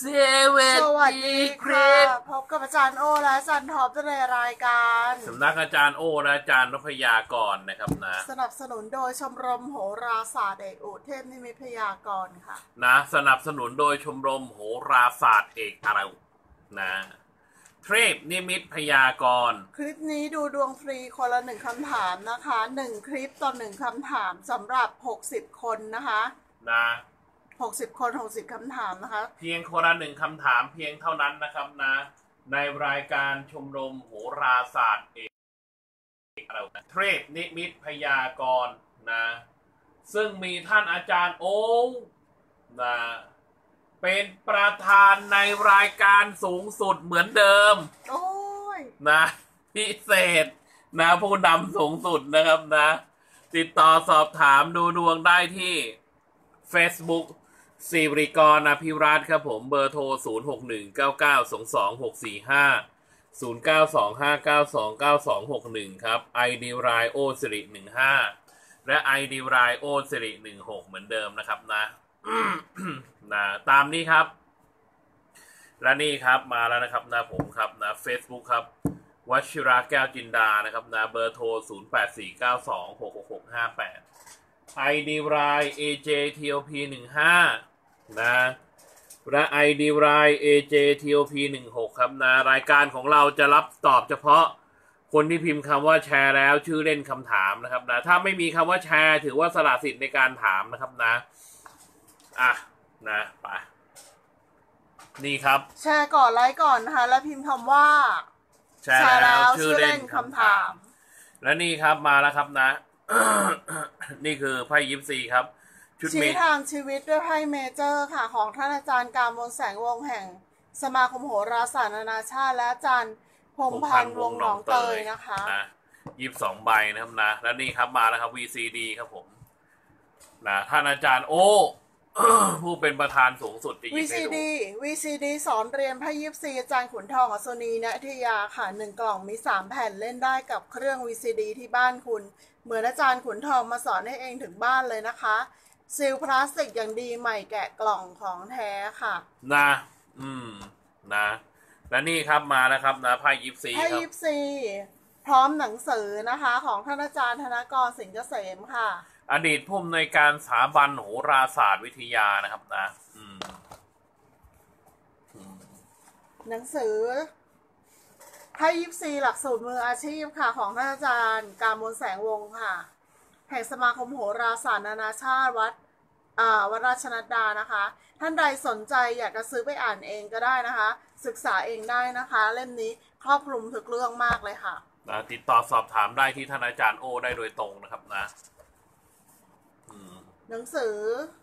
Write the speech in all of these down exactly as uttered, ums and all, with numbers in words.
สวัสดีครับพบกับอาจารย์โอและอาจารย์ท็อปในรายการสำนักอาจารย์โอและอาจารย์นพยากรณ์นะครับนะสนับสนุนโดยชมรมโหราศาสตร์เอกอุเทพนิมิตพยากรณ์ค่ะนะสนับสนุนโดยชมรมโหราศาสตร์เอกอารุนะเทพนิมิตพยากรณ์คลิปนี้ดูดวงฟรีคนละหนึ่งคำถามนะคะหนึ่งคลิปต่อหนึ่งคำถามสำหรับหกสิบคนนะคะนะหกสิบคนหกสิบคำถามนะคะเพียงคนละหนึ่งคำถามเพียงเท่านั้นนะครับนะในรายการชมรมโหราศาสตร์เอกอารุเทพนิมิตพยากรณ์นะซึ่งมีท่านอาจารย์โอนะเป็นประธานในรายการสูงสุดเหมือนเดิมโอ้ยนะพิเศษนะผู้นำสูงสุดนะครับนะติดต่อสอบถามดูดวงได้ที่ Facebook สิริกรอภิรัตน์ครับผมเบอร์โทรศูนย์ หก หนึ่ง เก้า เก้า สอง สอง หก สี่ ห้า ศูนย์ เก้า สอง ห้า เก้า สอง เก้า สอง หก หนึ่งครับ ไอ ดี รายโอสิริหนึ่งห้าและ ไอ ดี รายโอสิริหนึ่งหกเหมือนเดิมนะครับนะ นะตามนี้ครับและนี่ครับมาแล้วนะครับนะผมครับนะ Facebook ครับวชิระแก้วจินดานะครับนะเบอร์โทรศูนย์ แปด สี่ เก้า สอง หก หก หก ห้า แปด ไอ ดี ราย เอ เจ ที โอ พี หนึ่งห้านะและ ไอ ดี ราย เอ เจ ที โอ พี หนึ่งหกครับนะรายการของเราจะรับตอบเฉพาะคนที่พิมพ์คำว่าแชร์แล้วชื่อเล่นคำถามนะครับนะถ้าไม่มีคำว่าแชร์ถือว่าสละสิทธิ์ในการถามนะครับนะอ่ะนะไปนี่ครับแชร์ก่อนไลค์ก่อนนะคะแล้วพิมพ์คำว่าแชร์แล้วชื่อเล่นคำถามและนี่ครับมาแล้วครับนะ นี่คือไพ่ยิปซีครับชุดชี้ทางชีวิตด้วยไพ่เมเจอร์ค่ะของท่านอาจารย์กามลแสงวงแห่งสมาคมโหราศาสตร์นานาชาติและอาจารย์พงพันธ์วงหนองเตยนะคะนะยิบสองใบนะครับนะและนี่ครับมาแล้วครับ วี ซี ดี ครับผมนะท่านอาจารย์โอ ผู้เป็นประธานสูงสุดจะยิบให้ดูวี ซี ดี วี ซี ดี สอนเรียนไพ่ยิปซีอาจารย์ขุนทองอัศนีณอยุธยาค่ะหนึ่งกล่องมีสามแผ่นเล่นได้กับเครื่อง วี ซี ดี ที่บ้านคุณเหมือนอาจารย์ขุนทองมาสอนให้เองถึงบ้านเลยนะคะซีลพลาสติกอย่างดีใหม่แกะกล่องของแท้ค่ะนะอืมนะและนี่ครับมาแล้วครับนะไพ่ยิปซีไพ่ยิปซีพร้อมหนังสือนะคะของท่านอาจารย์ธนกรสิงห์เกษมค่ะอดีตผู้อำนวยการสถาบันโหราศาสตร์วิทยานะครับนะอืมหนังสือไพ่ยิปซีหลักสูตรมืออาชีพค่ะของท่านอาจารย์กามลแสงวงศ์ค่ะแห่งสมาคมโหราศาสตร์นานาชาติวัดอ่าวัดราชนัดดานะคะท่านใดสนใจอยากจะซื้อไปอ่านเองก็ได้นะคะศึกษาเองได้นะคะเล่มนี้ครอบคลุมทุกเรื่องมากเลยค่ะนะติดต่อสอบถามได้ที่ท่านอาจารย์โอได้โดยตรงนะครับนะหนังสือ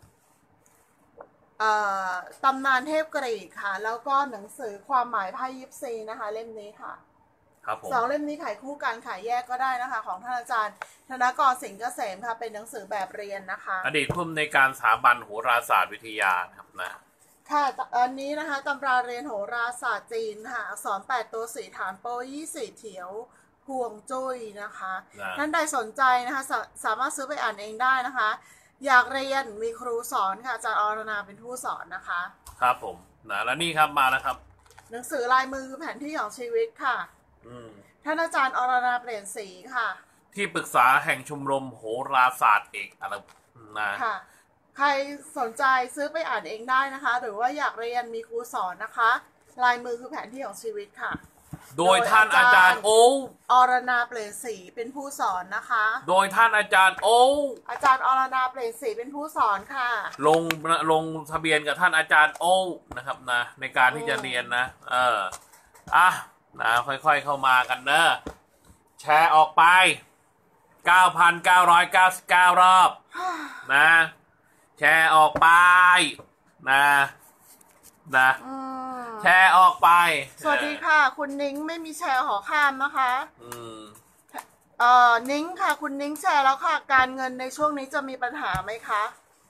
ตำนานเทพกรีกค่ะแล้วก็หนังสือความหมายไพ่ยิปซีนะคะเล่มนี้ค่ะครับผมสองเล่มนี้ขายคู่กันขายแยกก็ได้นะคะของท่านอาจารย์ธนกรสิงห์เกษมค่ะเป็นหนังสือแบบเรียนนะคะอดีตผู้อำนวยการสถาบันโหราศาสตร์วิทยาครับนะค่ะอันนี้นะคะตำราเรียนโหราศาสตร์จีนค่ะอักษรแปดตัวสี่ฐานโปยี่สี่เถียวพวงจุ้ยนะคะท่านใดสนใจนะคะสสามารถซื้อไปอ่านเองได้นะคะอยากเรียนมีครูสอนค่ะอาจารย์อรณาเป็นผู้สอนนะคะครับผมนะแล้วนี่ครับมาแล้วครับหนังสือลายมือแผนที่ของชีวิตค่ะอืมท่านอาจารย์อรณาเปลี่ยนสีค่ะที่ปรึกษาแห่งชมรมโหราศาสตร์เอกอะไรนะค่ะใครสนใจซื้อไปอ่านเองได้นะคะหรือว่าอยากเรียนมีครูสอนนะคะลายมือคือแผนที่ของชีวิตค่ะโดยท่านอาจารย์โออรณาเปลี่ยนสีเป็นผู้สอนนะคะโดยท่านอาจารย์โออาจารย์อรณาเปลี่ยนสีเป็นผู้สอนค่ะลงลงทะเบียนกับท่านอาจารย์โอนะครับนะในการที่จะเรียนนะเอออ่ะนะค่อยๆเข้ามากันเนอะแชร์ออกไป เก้าพันเก้าร้อยเก้าสิบเก้า รอบนะแชร์ออกไปนะนะแชร์ออกไปสวัสดีค่ะคุณนิ้งไม่มีแชร์หอข้ามนะคะอืมเอ่อนิ้งค่ะคุณนิ้งแชร์แล้วค่ะการเงินในช่วงนี้จะมีปัญหาไหมคะ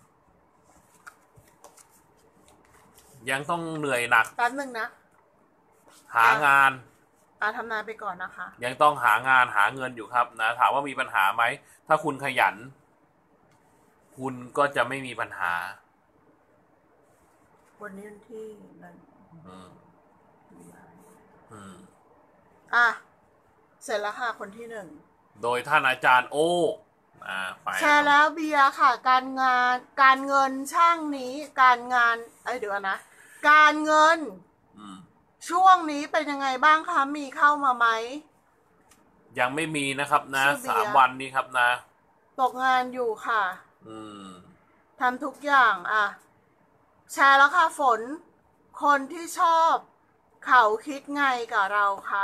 ยังต้องเหนื่อยหนักแป๊บนึงนะหางานอ่าทำงานไปก่อนนะคะยังต้องหางานหาเงินอยู่ครับนะถามว่ามีปัญหาไหมถ้าคุณขยันคุณก็จะไม่มีปัญหาวันนี้วันที่นั่นอืมอืมอ่ะเสร็จแล้วค่ะคนที่หนึ่งโดยท่านอาจารย์โออ่าไปแชร์แล้วเบียร์ค่ะ การงานการเงินช่างนี้การงานเอ้ยเดี๋ยวนะการเงินอืมช่วงนี้เป็นยังไงบ้างคะมีเข้ามาไหมยังไม่มีนะครับนะชื่อเบียร์สามวันนี้ครับนะตกงานอยู่ค่ะอืมทำทุกอย่างอ่ะแชร์แล้วค่ะฝน คนที่ชอบเขาคิดไงกับเราคะ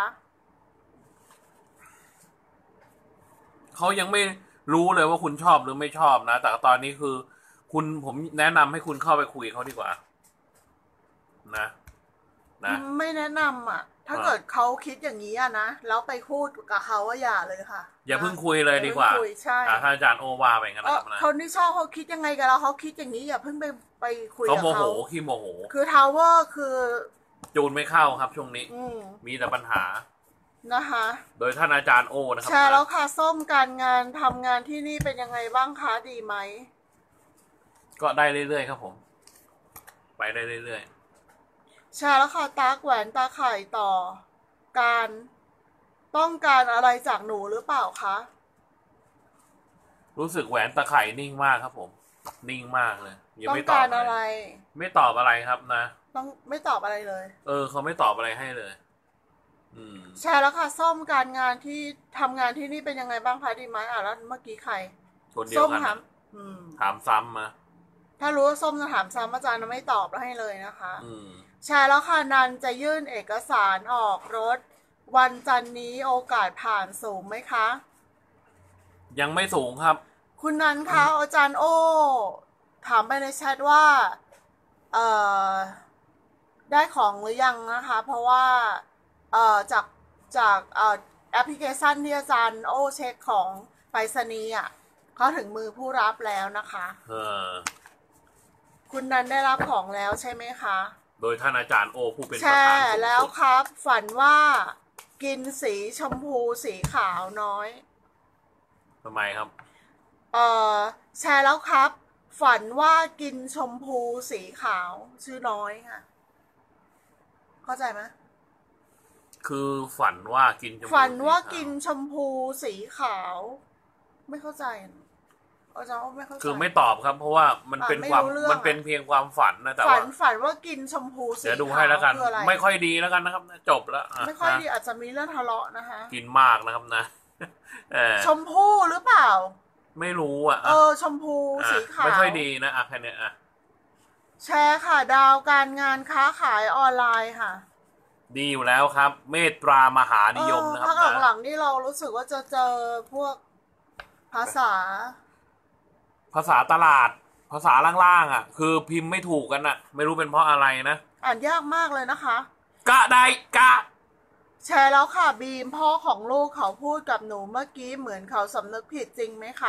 เขายังไม่รู้เลยว่าคุณชอบหรือไม่ชอบนะ แต่ตอนนี้คือ คุณผมแนะนำให้คุณเข้าไปคุยเขาดีกว่า นะ นะไม่แนะนำอ่ะ ถ้าอ่าเกิดเขาคิดอย่างนี้อะนะแล้วไปพูดกับเขาว่าอย่าเลยค่ะอย่าเพิ่งคุยเลยดีกว่าอย่เพิ่งคุยใช่อ่าท่านอาจารย์โอว่าไปงั้นเอ่นะอครับนะคนที่ชอบเขาคิดยังไงกับเราเขาคิดอย่างนี้อย่าเพิ่งไปไปคุยเขากับโมโหเขาขี้โมโหคือทาวเวอร์คือจูนไม่เข้าครับช่วงนี้อืมมีแต่ปัญหานะคะโดยท่านอาจารย์โอนะครับแชร์แล้วนะค่ะส้มการงานทำงานที่นี่เป็นยังไงบ้างคะดีไหมก็ได้เรื่อยๆครับผม ไปได้เรื่อยแชร์แล้วค่ะตาแหวนตาไข่ต่อ การต้องการอะไรจากหนูหรือเปล่าคะๆ รู้สึกแหวนตะไคร่นิ่งมากครับผม นิ่งมากเลยยังต้องไม่ตอบการอะอะไร ไรไม่ตอบอะไรครับนะต้องไม่ตอบอะไรเลยเออเขาไม่ตอบอะไรให้เลย อืมแชร์แล้วค่ะส้มการงานที่ทำงานที่นี่เป็นยังไงบ้างคะดีไหมอ่ะแล้วเมื่อกี้ใครคนเดียส้วมกันถามนะอืมถามซ้ำมาถ้ารู้ว่าส้มจะถามซ้ำอาจารย์จะไม่ตอบแล้วให้เลยนะคะอืมแชร์แล้วค่ะนันจะยื่นเอกสารออกรถ วันจันทร์นี้โอกาสผ่านสูงไหมคะยังไม่สูงครับคุณนันคะอาจารย์โอ ถามไปในแชทว่าเอ่อได้ของหรือยังนะคะ เพราะว่าเอ่อจากจากเอ่อแอปพลิเคชันที่อาจารย์โอเช็คของไปรษณีย์อ่ะเขาถึงมือผู้รับแล้วนะคะเออคุณนันได้รับของแล้วใช่ไหมคะโดยท่านอาจารย์โอผู้เป็นแชประธานร์สูงแล้วสุดครับ ฝันว่ากินสีชมพูสีขาวน้อยทำไมครับเอ่อแชร์แล้วครับ ฝันว่ากินชมพูสีขาวชื่อน้อยค่ะเข้าใจไหมคือฝันว่ากินชมพูฝันว่าสีขกินชมพูสีขาว ไม่เข้าใจอาจารย์ว่าไม่เข้าใจคือไม่ตอบครับ เพราะว่ามันเป็นอ่ะไม่ความรู้เรื่องมันเป็นเพียงความฝันนะแต่ฝัว่านฝันว่ากินชมพูสีเดี๋ยวดูขาวให้แล้วกันคืออะไรไม่ค่อยดีแล้วกันนะครับจบแล้วะไม่ค่อยนะดีอาจจะมีเรื่องทะเลาะนะคะกินมากนะครับนะ เออชมพูหรือเปล่าไม่รู้อ่ะเออชมพูอ่ะสีขาวไม่ค่อยดีนะอ่ะแค่เนี้ยอ่ะแชร์ค่ะ ดาวการงานค้าขายออนไลน์ค่ะดีอยู่แล้วครับ เมตตามหานิยมนะคเอรัอบ พักนะหลังๆนี่เรารู้สึกว่าจะเจอพวกภาษาภาษาตลาด ภาษาล่างๆอ่ะ คือพิมพ์ไม่ถูกกันอ่ะ ไม่รู้เป็นเพราะอะไรนะอ่านยากมากเลยนะคะกะได้กะแชร์แล้วค่ะบีมพ่อของลูกเขาพูดกับหนูเมื่อกี้เหมือนเขาสำนึกผิดจริงไหมคะ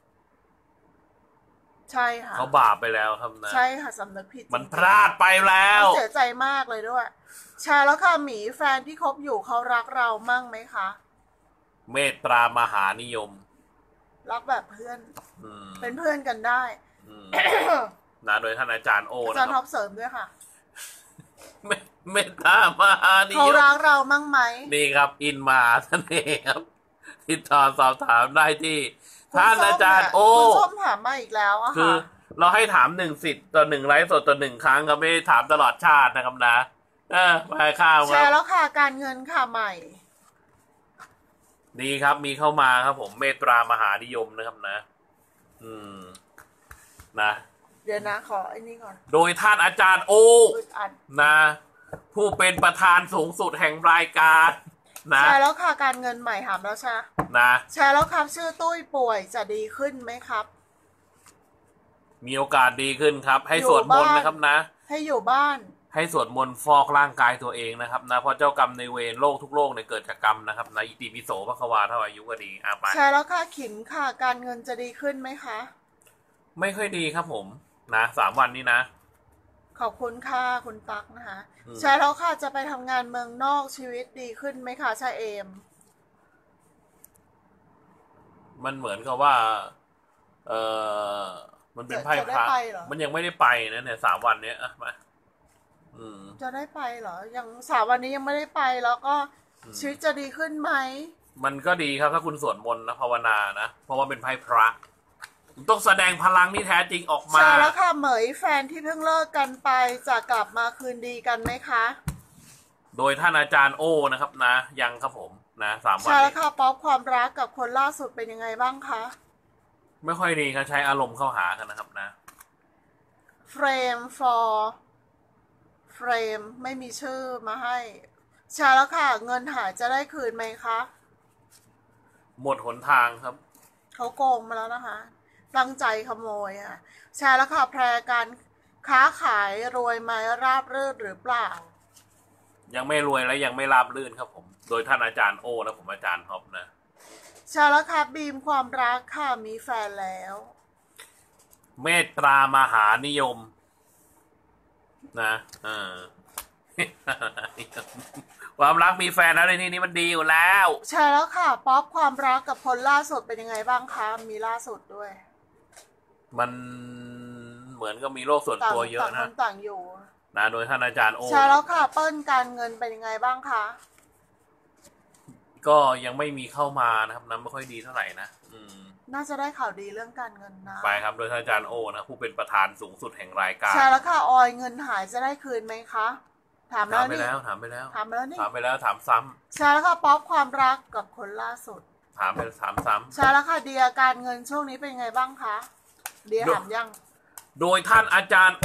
ใช่ค่ะเขาบาปไปแล้วครับนะใช่ค่ะสำนึกผิดจริงๆมันพลาดไปแล้วเสียใจมากเลยด้วย แชร์แล้วค่ะหมีแฟนที่คบอยู่เขารักเรามั่งไหมคะเมตตามหานิยมรักแบบเพื่อนอืมเป็นเพื่อนกันได้อืมนะโดยท่านอาจารย์โออานะจารย์คท็รัอบ ปเสริมด้วยค่ะเมเมตตามหานิเขายมรักเรามั่งไหมนี่ครับ อินมาท่านเองครับติดต่อสอบถามได้ที่ ท่านอาจารย์โอคุณส้มถามมาอีกแล้วอะคือค่ะเราให้ถามหนึ่งสิทธิ์ต่อหนึ่งไลฟ์สดต่อหนึ่งครั้งครับไม่ได้ถามตลอดชาตินะครับนะเออไปข้าวแชครัร์บแล้วค่ะการเงินค่ะใหม่ดีครับมีเข้ามาครับผมเมตตามหานิยมนะครับนะ อืมนะเดี๋ยวนะขอไอ้นี่ก่อนโดยท่านอาจารย์โออึดอัดนะ ผู้เป็นประธานสูงสุดแห่งรายการนะแชร์แล้วค่ะการเงินใหม่ถามแล้วใช่นะแชร์แล้วครับชื่อตุ้ยป่วยจะดีขึ้นไหมครับมีโอกาสดีขึ้นครับ ให้สวดมนต์นะครับนะให้อยู่บ้านให้สวดมนต์ฟอกร่างกายตัวเองนะครับนะเพราะเจ้ากรรมในเวรโลกทุกโลกเนี่ยเกิดจากกรรมนะครับนะอิติปิโสภควาเท่าอายุก็ดีอ่ะไปแชร์แล้วค่ะขิมค่ะการเงินจะดีขึ้นไหมคะไม่ค่อยดีครับผมนะสามวันนี้นะขอบคุณค่ะคุณตั๊กนะคะอืมแชร์แล้วค่ะจะไปทำงานเมืองนอกชีวิตดีขึ้นไหมคะชาเอมมันเหมือนกับว่า เออมันเป็นไพ่จะพได้ระไปเหรอมันยังไม่ได้ไปนะเนี่ยสามวันเนี้ยอ่ะมาจะได้ไปเหรอยังสามวันนี้ยังไม่ได้ไปแล้วก็ชีวิตจะดีขึ้นไหมมันก็ดีครับถ้าคุณสวดมนต์นะภาวนานะเพราะว่าเป็นไพ่พระต้องแสดงพลังที่แท้จริงออกมาใช่แล้วค่ะเหมยแฟนที่เพิ่งเลิกกันไปจะกลับมาคืนดีกันไหมคะโดยท่านอาจารย์โอนะครับนะยังครับผมนะสามวันใช่แล้วค่ะป๊อปความรักกับคนล่าสุดเป็นยังไงบ้างคะไม่ค่อยดีครับใช้อารมณ์เข้าหากันนะครับนะ frame for frame ไม่มีชื่อมาให้ใช่แล้วค่ะเงินหายจะได้คืนไหมคะหมดหนทางครับเขาโกงมาแล้วนะคะตั้งใจขโมยค่ะใช่แล้วค่ะแพรการค้าขายรวยไหมราบรื่นหรือเปล่ายังไม่รวยและยังไม่ราบรื่นครับผมโดยท่านอาจารย์โอและผมอาจารย์ท็อปนะใช่แล้วค่ะบีมความรักค่ะมีแฟนแล้วเมตตามหานิยมนะเออ ความรักมีแฟนแล้วในที่นี้มันดีอยู่แล้วใช่แล้วค่ะป๊อปความรักกับคนล่าสุดเป็นยังไงบ้างคะมีล่าสุดด้วยมันเหมือนก็มีโลกส่วนตัวเยอะนะต่างคนต่างอยู่นะโดยท่านอาจารย์โอใช่แล้วค่ะเปิ้ลการเงินเป็นยังไงบ้างคะก็ยังไม่มีเข้ามานะครับน้ำไม่ค่อยดีเท่าไหร่นะอืมน่าจะได้ข่าวดีเรื่องการเงินนะไปครับโดยท่านอาจารย์โอนะผู้เป็นประธานสูงสุดแห่งรายการใช่แล้วค่ะออยเงินหายจะได้คืนไหมคะถามแล้วนี่ถามไปแล้วถามไปแล้วถามแล้วนี่ถามไปแล้วถามซ้ำใช่แล้วค่ะป๊อปความรักกับคนล่าสุดถามไปถามซ้ำใช่แล้วค่ะเดียการเงินช่วงนี้เป็นยังไงบ้างคะเดียถามยังโดยท่านอาจารย์โอ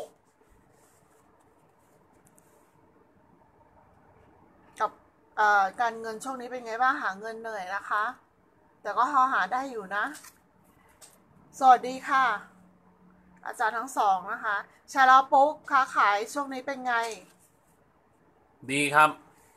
กับการเงินช่วงนี้เป็นไงบ้างหาเงินเหนื่อยนะคะแต่ก็พอหาได้อยู่นะสวัสดีค่ะอาจารย์ทั้งสองนะคะชาลาปุ๊กค้าขายช่วงนี้เป็นไงดีครับ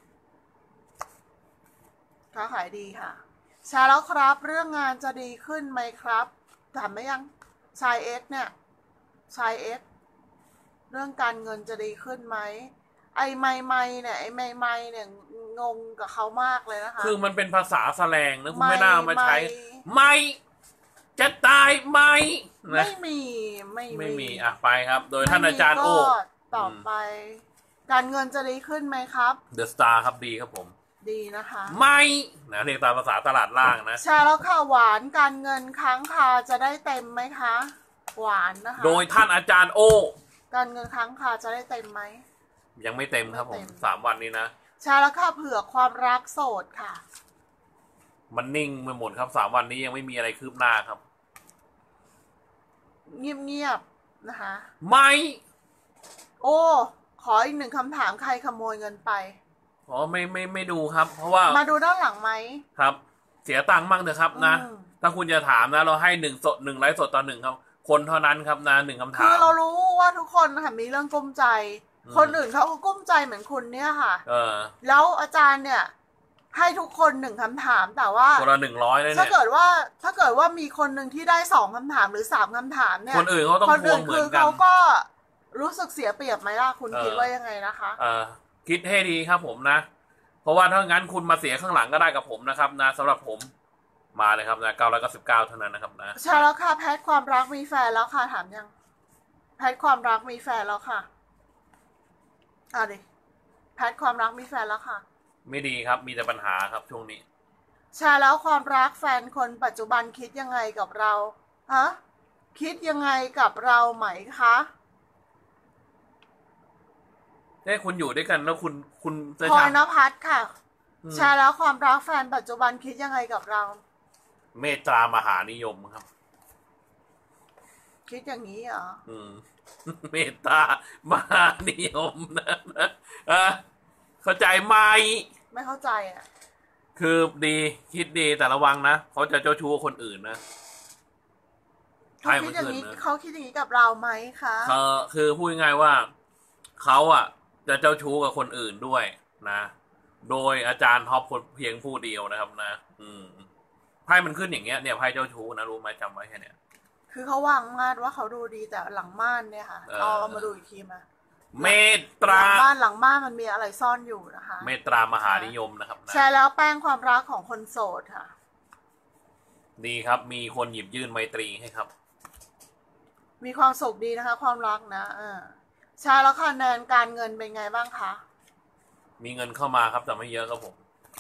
ค้าขายดีค่ะชาแล้วครับเรื่องงานจะดีขึ้นไหมครับถามไหมยังชายเอ็กเนี่ยชายเอ็กเรื่องการเงินจะดีขึ้นไหมไอ้ไม่ไม่เนี่ยไอ้ไม่ไม่เนี่ยงงกับเขามากเลยนะคะคือมันเป็นภาษาแสลงนะคุณไม่น่ามาใช้ไม่จะตายไหมไม่มีไม่ไม่มีอ่ะไปครับโดยท่านอาจารย์โอต่อไปการเงินจะดีขึ้นไหมครับเดอะสตาร์ครับดีครับผมดีนะคะไม่นะเรียกตามภาษาตลาดล่างนะใช่แล้วค่ะหวานการเงินค้างคาจะได้เต็มไหมคะหวานนะคะโดยท่านอาจารย์โอการเงินค้างคาจะได้เต็มไหมยังไม่เต็มครับผมสามวันนี้นะใช่แล้วค่ะเผื่อความรักโสดค่ะมันนิ่งไปหมดครับสามวันนี้ยังไม่มีอะไรคืบหน้าครับเงียบๆนะคะไม่โอ้ขออีกหนึ่งคำถามใครขโมยเงินไปอ๋อไม่ไม่ไม่ดูครับเพราะว่ามาดูด้านหลังไหมครับเสียตังค์บ้างเถอะครับนะถ้าคุณจะถามนะเราให้หนึ่งสดหนึ่งไลฟ์สดต่อหนึ่งครับคนเท่านั้นครับนะหนึ่งคำถามคือเรารู้ว่าทุกคนค่ะมีเรื่องกุ้มใจคนอื่นเขาก็กุ้มใจเหมือนคุณเนี่ยค่ะเออแล้วอาจารย์เนี่ยให้ทุกคนหนึ่งคำถามแต่ว่าคนละหนึ่งร้อยเลยเนี่ยถ้าเกิดว่าถ้าเกิดว่ามีคนหนึ่งที่ได้สองคำถามหรือสามคำถามเนี่ยคนอื่นเขาต้องทวงเหมือนกันเขาก็รู้สึกเสียเปรียบไหมล่ะคุณคิดว่ายังไงนะคะเออคิดให้ดีครับผมนะเพราะว่าถ้างั้นคุณมาเสียข้างหลังก็ได้กับผมนะครับนะสำหรับผมมาเลยครับนะเก้าร้อยเก้าสิบเก้าเท่านั้นนะครับนะใช่แล้วค่ะแพทความรักมีแฟนแล้วค่ะถามยังแพทความรักมีแฟนแล้วค่ะอ่ะดิแพทความรักมีแฟนแล้วค่ะไม่ดีครับมีแต่ปัญหาครับช่วงนี้ใช่แล้วความรักแฟนคนปัจจุบันคิดยังไงกับเราฮะคิดยังไงกับเราไหมคะเอ้คุณอยู่ด้วยกันแล้วคุณคุณพลอยณภัทรค่ะใช่แล้วความรักแฟนปัจจุบันคิดยังไงกับเราเมตตามหานิยมครับคิดอย่างนี้เหรออืมเมตตามหานิยมนะอ่ะเข้าใจไหมไม่เข้าใจอ่ะคือดีคิดดีแต่ระวังนะเขาจะเจ้าชู้คนอื่นนะเขาคิดอย่างนี้เขาคิดอย่างนี้กับเราไหมคะเออคือพูดง่ายๆว่าเขาอ่ะจะเจ้าชู้กับคนอื่นด้วยนะโดยอาจารย์ท็อปคนเพียงผู้เดียวนะครับนะอืมไพ่มันขึ้นอย่างเงี้ยเนี่ยไพ่เจ้าชู้นะรู้ไหมจำไว้แค่เนี้ยคือเขาวางมาดว่าเขาดูดีแต่หลังม่านเนี่ยค่ะเอาเรามาดูอีกทีมาเมตตราหลังบ้านหลังบ้านมันมีอะไรซ่อนอยู่นะคะเมตตามหานิยมนะครับใช่แล้วแป้งความรักของคนโสดค่ะดีครับมีคนหยิบยื่นไมตรีให้ครับมีความสุขดีนะคะความรักนะอ่าใช่แล้วค่ะแนนการเงินเป็นไงบ้างคะมีเงินเข้ามาครับแต่ไม่เยอะครับผม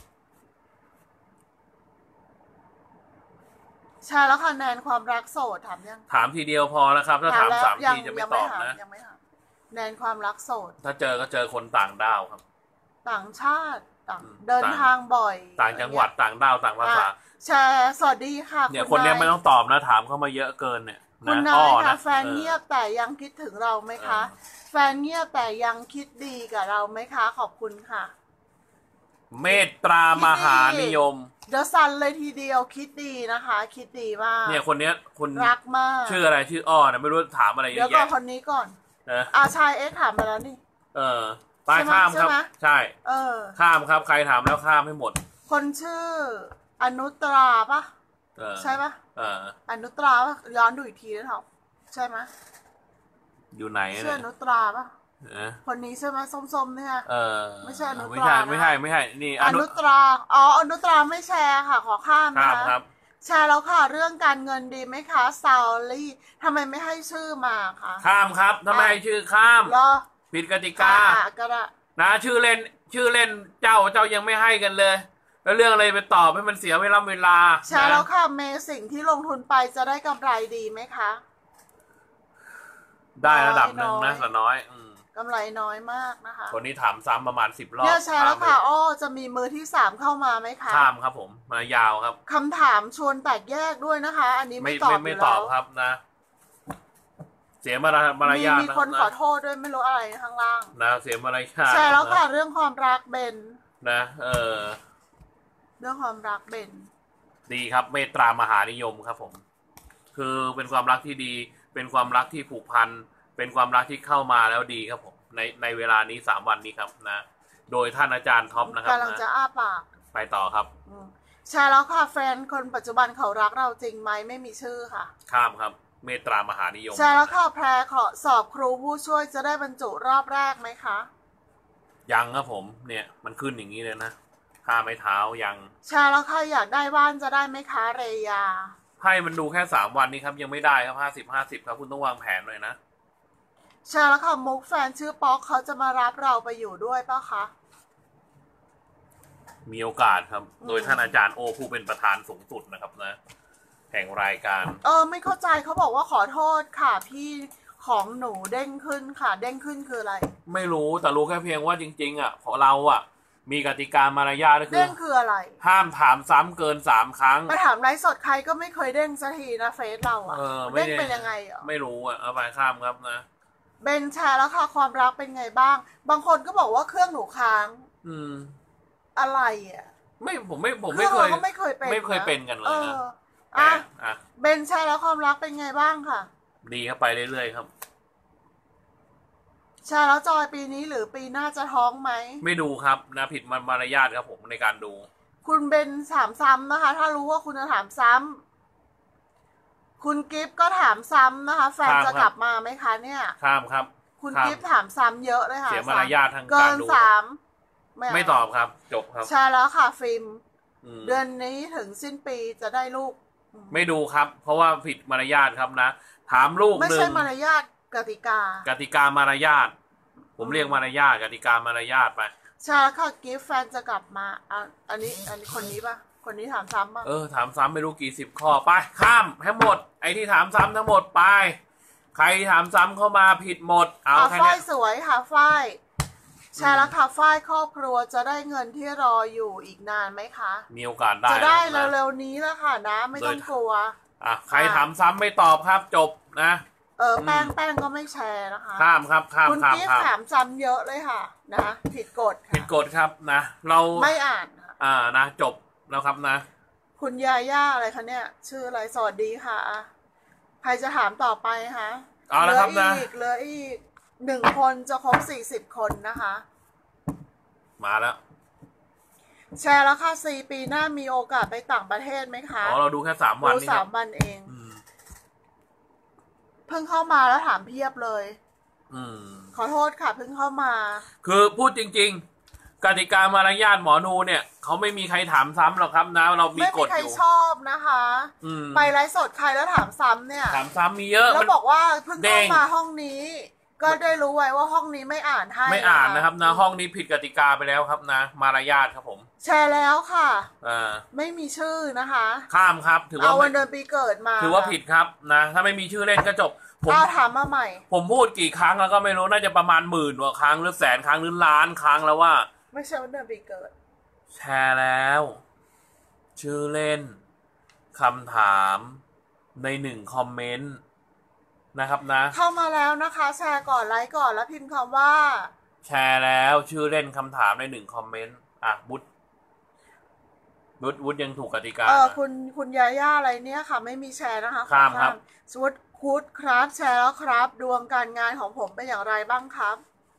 ใช่แล้วค่ะแนนความรักโสดถามยังถามทีเดียวพอแล้วครับถ้าถามสามทีจะไม่ตอบนะยังไม่ถามแนนความรักโสดถ้าเจอก็เจอคนต่างดาวครับต่างชาติต่างเดินทางบ่อยต่างจังหวัดต่างดาวต่างภาษาแชร์สวัสดีค่ะเนี่ยคนนี้ไม่ต้องตอบนะถามเข้ามาเยอะเกินเนี่ยคุณนายค่ะแฟนเงียบแต่ยังคิดถึงเราไหมคะแฟนเงียบแต่ยังคิดดีกับเราไหมคะขอบคุณค่ะเมตตามหานิยมเดี๋ยวซันเลยทีเดียวคิดดีนะคะคิดดีมากเนี่ยคนเนี้ยคุณรักมากชื่ออะไรชื่ออ้อนะไม่รู้ถามอะไรเยอะแยะเดี๋ยวก่อนคนนี้ก่อนอาชายเอ็กถามมาแล้วนี่เออไปข้ามครับใช่เออข้ามครับใครถามแล้วข้ามให้หมดคนชื่ออนุตราปะใช่ปะเอออนุตราปะย้อนดูอีกทีนะท็อปใช่ไหมอยู่ไหนชื่ออนุตราปะคนนี้ใช่ไหมส้มๆเนี่ยเออไม่ใช่อนุตราไม่ใช่ไม่ใช่ไม่ใช่นี่อนุตราอ๋ออนุตราไม่แชร์ค่ะขอข้ามนะคะแชร์แล้วค่ะเรื่องการเงินดีไหมคะซาลี่ทำไมไม่ให้ชื่อมาคะข้ามครับทำไมให้ชื่อข้ามผิดกติกานะชื่อเล่นชื่อเล่นเจ้าเจ้ายังไม่ให้กันเลยแล้วเรื่องอะไรไปตอบให้มันเสียเวลาเวลาแชร์แล้วค่ะเมสิ่งที่ลงทุนไปจะได้กำไรดีไหมคะได้ระดับหนึ่งนะแต่น้อยกำไรน้อยมากนะคะคนนี้ถามซ้ำประมาณสิบรอบเนี่ยแชร์แล้วค่ะอ้อจะมีมือที่สามเข้ามาไหมคะข้ามครับผมมายาวครับคำถามชวนแตกแยกด้วยนะคะ อันนี้ไม่ตอบไม่ตอบครับนะเสียมารมารยาทมีคนขอโทษด้วยไม่รู้อะไรข้างล่างนะเสียมารยาทแชร์แล้วค่ะเรื่องความรักเบนนะเออเรื่องความรักเบนดีครับเมตตามหานิยมครับผมคือเป็นความรักที่ดีเป็นความรักที่ผูกพันเป็นความรักที่เข้ามาแล้วดีครับผมในในเวลานี้สามวันนี้ครับนะโดยท่านอาจารย์ท็อปนะครับกำลังจะอ้าปากไปต่อครับแชร์แล้วค่ะแฟนคนปัจจุบันเขารักเราจริงไหมไม่มีชื่อค่ะข้ามครับเมตตามหานิยมแชร์แล้วค่ะแพรขอสอบครูผู้ช่วยจะได้บรรจุรอบแรกไหมคะยังครับผมเนี่ยมันขึ้นอย่างนี้เลยนะข้าไม้เท้ายังแชร์แล้วค่ะอยากได้บ้านจะได้ไหมคะเรยาให้มันดูแค่สามวันนี้ครับยังไม่ได้ครับห้าสิบห้าสิบครับคุณต้องวางแผนหน่อยนะใช่แล้วค่ะมุกแฟนชื่อป๊อกเขาจะมารับเราไปอยู่ด้วยป่ะคะมีโอกาสครับโดยท่านอาจารย์โอผู้เป็นประธานสูงสุดนะครับนะแห่งรายการเออไม่เข้าใจเขาบอกว่าขอโทษค่ะพี่ของหนูเด้งขึ้นค่ะเด้งขึ้นคืออะไรไม่รู้แต่รู้แค่เพียงว่าจริงๆอ่ะของเราอ่ะมีกติกามารยาทก็คือเด้งคืออะไรห้ามถามซ้ำเกินสามครั้งไปถามไลฟ์สดใครก็ไม่เคยเด้งสักทีนะเฟซเราอ่ะเด้งเป็นยังไงอ่ะไม่รู้อ่ะเอาไปข้ามครับนะเบนแชร์แล้วค่ะความรักเป็นไงบ้างบางคนก็บอกว่าเครื่องหนูค้างอืมอะไรอ่ะไม่ผมไม่ผมไม่เคยไม่เคยเป็นไม่เคยเป็นกันเลยนะอ่ะอ่ะเบนแชร์แล้วความรักเป็นไงบ้างค่ะดีครับไปเรื่อยๆครับแชร์แล้วจอยปีนี้หรือปีหน้าจะท้องไหมไม่ดูครับนะผิดมารยาทครับผมในการดูคุณเบนถามซ้ำนะคะถ้ารู้ว่าคุณจะถามซ้ำคุณกิฟต์ก็ถามซ้ำนะคะแฟนจะกลับมาไหมคะเนี่ยข้ามครับคุณกิฟต์ถามซ้ำเยอะเลยค่ะเสียมารยาททางการดูเกินสามไม่ตอบครับจบครับใช่แล้วค่ะฟิล์มเดือนนี้ถึงสิ้นปีจะได้ลูกไม่ดูครับเพราะว่าผิดมารยาทครับนะถามลูกหนึ่งไม่ใช่มารยาทกติกากติกามารยาทผมเรียกมารยาทกติกามารยาทไปใช่แล้วค่ะกิฟต์แฟนจะกลับมาอ่ะอันนี้อันนี้คนนี้ป่ะคนนี้ถามซ้ำป่ะเออถามซ้ำไม่รู้กี่สิบข้อไปข้ามให้หมดไอ้ที่ถามซ้ำทั้งหมดไปใครถามซ้ำเข้ามาผิดหมดเอาแค่นี้ฝ้ายสวยค่ะฝ้ายแชร์แล้วค่ะฝ้ายครอบครัวจะได้เงินที่รออยู่อีกนานไหมคะมีโอกาสได้จะได้เร็วๆนี้แล้วค่ะนะไม่ต้องกลัวอ่ะใครถามซ้ำไม่ตอบครับจบนะเออแป้งแป้งก็ไม่แชร์นะคะข้ามครับข้ามคุณกิ๊ฟถามซ้ำเยอะเลยค่ะนะผิดกฎผิดกฎครับนะเราไม่อ่านอ่านะจบแล้วครับนะคุณยาย่าอะไรคะเนี่ยชื่ออะไรสวัสดีค่ะใครจะถามต่อไปคะเอาละครับนะเหลืออีกหนึ่งคนจะครบสี่สิบคนนะคะมาแล้วแชร์แล้วค่ะสี่ปีหน้ามีโอกาสไปต่างประเทศไหมคะอ๋อเราดูแค่สามวันดูสามวันเองเพิ่งเข้ามาแล้วถามเพียบเลยอืมขอโทษค่ะเพิ่งเข้ามาคือพูดจริงๆกติกามารยาทหมอนูเนี่ยเขาไม่มีใครถามซ้ำหรอกครับนะเรามีกฎอยู่ไม่มีใครชอบนะคะไปไลฟ์สดใครแล้วถามซ้ำเนี่ยถามซ้ำมีเยอะแล้วบอกว่าเพิ่งเข้ามาห้องนี้ก็ได้รู้ไว้ว่าห้องนี้ไม่อ่านให้ไม่อ่านนะครับนะห้องนี้ผิดกติกาไปแล้วครับนะมารยาทครับผมแชร์แล้วค่ะอ่าไม่มีชื่อนะคะข้ามครับถือว่าเอาวันเดือนปีเกิดมาถือว่าผิดครับนะถ้าไม่มีชื่อเล่นก็จบผมเอาถามมาใหม่ผมพูดกี่ครั้งแล้วก็ไม่รู้น่าจะประมาณหมื่นกว่าครั้งหรือแสนครั้งหรือล้านครั้งแล้วว่าไม่ใช่วันเดือนปีเกิดแชร์แล้วชื่อเล่นคำถามในหนึ่งคอมเมนต์นะครับนะเข้ามาแล้วนะคะแชร์ก่อนไลค์ก่อนแล้วพิมพ์คำว่าแชร์แล้วชื่อเล่นคำถามในหนึ่งคอมเมนต์อ่ะบุตวุฒวุฒยังถูกกติกาเออคุณคุณยาย่าอะไรเนี่ยค่ะไม่มีแชร์นะคะข้ามครับสวัสดีคุดครับแชร์แล้วครับดวงการงานของผมเป็นอย่างไรบ้างครับ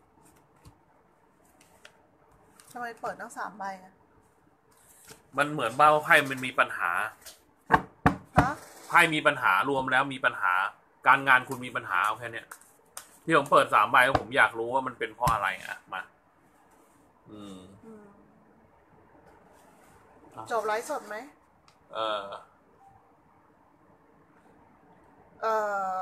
ทำไมเปิดตั้งสามใบอ่ะมันเหมือนว่าไพ่มันมีปัญหาไพ่มีปัญหารวมแล้วมีปัญหาการงานคุณมีปัญหาเอาแค่เนี้ยที่ผมเปิดสามใบผมอยากรู้ว่ามันเป็นเพราะอะไรอ่ะมาอืมจบไลฟ์สดไหมเออเออ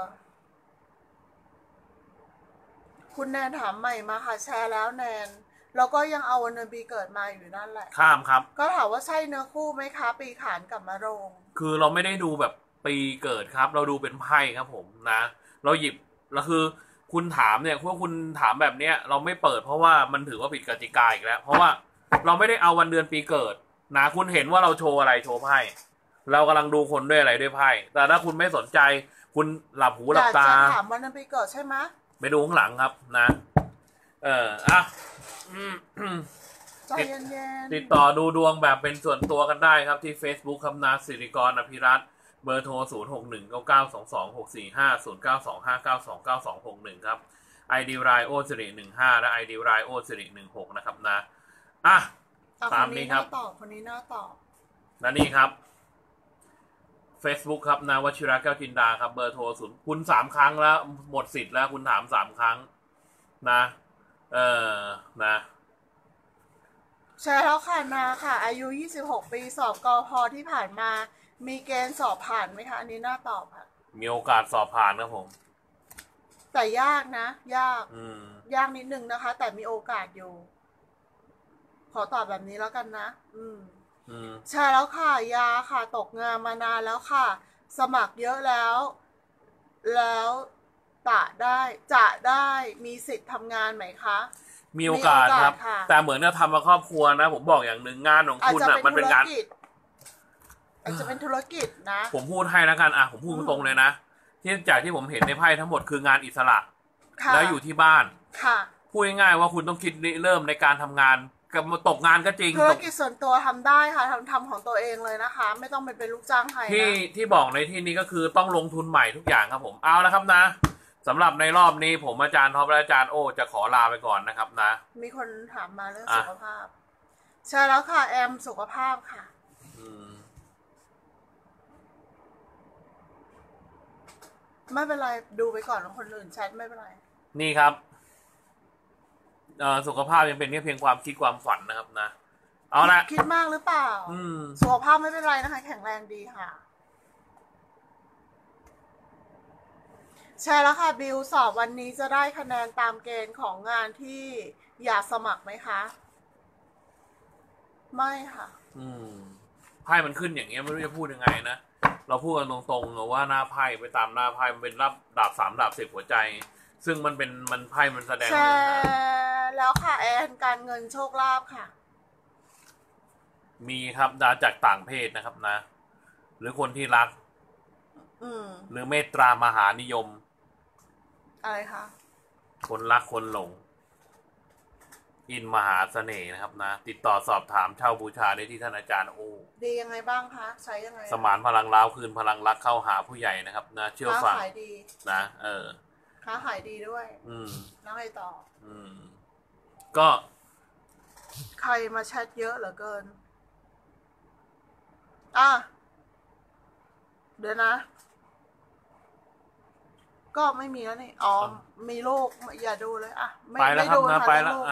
คุณแนนถามใหม่มาค่ะแชร์แล้วแนนแล้วก็ยังเอาวันเดือนปีเกิดมาอยู่นั่นแหละข้ามครับก็ถามว่าใช่เนื้อคู่ไหมคะปีขานกับมะโรงคือเราไม่ได้ดูแบบปีเกิดครับ เราดูเป็นไพ่ครับผมนะเราหยิบแล้วคือคุณถามเนี่ยพวกคุณถามแบบเนี้ยเราไม่เปิดเพราะว่ามันถือว่าผิดกติกาอีกแล้วเพราะว่าเราไม่ได้เอาวันเดือนปีเกิดนะคุณเห็นว่าเราโชว์อะไรโชว์ไพ่เรากำลังดูคนด้วยอะไรด้วยไพ่แต่ถ้าคุณไม่สนใจคุณหลับหูหลับตาถามวันเดือนปีเกิดใช่ไหมไปดูข้างหลังครับนะเอออ่ะใจเย็นๆติดต่อดูดวงแบบเป็นส่วนตัวกันได้ครับที่ Facebook ครับนะสิริกรอภิรัตน์เบอร์โทรศูนย์ หก หนึ่ง เก้า เก้า สอง สอง หก สี่ ห้า ศูนย์ เก้า สอง ห้า เก้า สอง เก้า สอง หก หนึ่งครับ ไอ ดี ไรโอสิริหนึ่งห้าและ ไอ ดี ไรโอสิริหนึ่งหกนะครับนะอ่ะตามนี้ครับตอบคนนี้น่าตอบและนี่ครับ Facebook ครับนะวชิระแก้วจินดาครับเบอร์โทรศูนย์คุณสามครั้งแล้วหมดสิทธิ์แล้วคุณถามสามครั้งนะเออนะใช่แล้วค่ะนาค่ะอายุยี่สิบหกปีสอบกพที่ผ่านมามีเกณฑ์สอบผ่านไหมคะอันนี้น่าตอบค่ะมีโอกาสสอบผ่านครับผมแต่ยากนะยากอืมยากนิดนึงนะคะแต่มีโอกาสอยู่ขอตอบแบบนี้แล้วกันนะอืมอืมใช่แล้วค่ะยาค่ะตกงานมานานแล้วค่ะสมัครเยอะแล้วแล้วจะได้จะได้มีสิทธิ์ทำงานไหมคะมีโอกาสครับแต่เหมือนจะทำมาครอบครัวนะผมบอกอย่างหนึ่งงานของคุณอ่ะมันเป็นงานอาจจะเป็นธุรกิจนะผมพูดให้แล้วกันอ่ะผมพูดตรงเลยนะที่จากที่ผมเห็นในไพ่ทั้งหมดคืองานอิสระแล้วอยู่ที่บ้านพูดง่ายๆว่าคุณต้องคิดเริ่มในการทำงานกับตกงานก็จริงธุรกิจส่วนตัวทำได้ค่ะทำทำของตัวเองเลยนะคะไม่ต้องเป็นเป็นลูกจ้างใครที่ที่บอกในที่นี้ก็คือต้องลงทุนใหม่ทุกอย่างครับผมเอาแล้วครับนะสำหรับในรอบนี้ผมอาจารย์ท็อปและอาจารย์โอจะขอลาไปก่อนนะครับนะมีคนถามมาเรื่องสุขภาพใช่แล้วค่ะแอมสุขภาพค่ะไม่เป็นไรดูไปก่อนคนอื่นแชทไม่เป็นไรนี่ครับสุขภาพยังเป็นแค่เพียงความคิดความฝันนะครับนะเอาละคิดมากหรือเปล่าสุขภาพไม่เป็นไรนะคะแข็งแรงดีค่ะใช่แล้วค่ะบิวสอบวันนี้จะได้คะแนนตามเกณฑ์ของงานที่อยากสมัครไหมคะไม่ค่ะอืมไพ่มันขึ้นอย่างเงี้ยไม่รู้จะพูดยังไงนะเราพูดกันตรงๆนะว่าหน้าไพ่ไปตามหน้าไพ่มันเป็นรับดาบสามดาบสิบหัวใจซึ่งมันเป็นมันไพ่มันแสดงใช่แล้วค่ะแอนการเงินโชคลาภค่ะมีครับดาจากต่างเพศนะครับนะหรือคนที่รักอืมหรือเมตตามหานิยมอะไรคะคนรักคนหลงอินมหาเสน่ห์นะครับนะติดต่อสอบถามเช่าบูชาได้ที่ท่านอาจารย์โอดียังไงบ้างคะใช้ยังไงสมานพลังล้าวคืนพลังรักเข้าหาผู้ใหญ่นะครับนะเชื่อฟังขายดีนะเออค้าขายดีด้วยอืมแล้วไงต่ออืมก็ใครมาแชทเยอะเหลือเกินอ่ะเดี๋ยวนะก็ไม่มีแล้วนี่อ๋อมีลูกอย่าดูเลยอ่ะไม่ไม่ดูนะไปแล้ว